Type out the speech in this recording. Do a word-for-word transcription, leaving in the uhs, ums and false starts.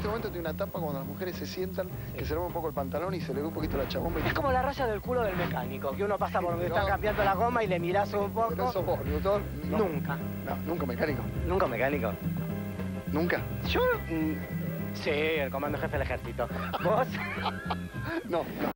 este momento tiene una tapa cuando las mujeres se sientan, que se le ve un poco el pantalón y se le ve un poquito la chabomba. Es como la raya del culo del mecánico, que uno pasa por donde No. está cambiando la goma y le mirás un poco. ¿Pero sos vos, conductor? No. Nunca. No, nunca mecánico. ¿Nunca mecánico? ¿Nunca? Yo... mm, sí, el comando jefe del ejército. ¿Vos? No, no.